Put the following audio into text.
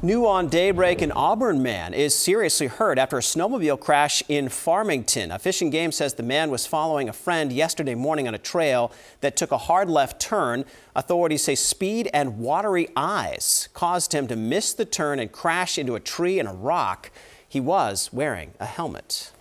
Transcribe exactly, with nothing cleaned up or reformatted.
New on Daybreak, an Auburn man is seriously hurt after a snowmobile crash in Farmington. A Fish and Game says the man was following a friend yesterday morning on a trail that took a hard left turn. Authorities say speed and watery eyes caused him to miss the turn and crash into a tree and a rock. He was wearing a helmet.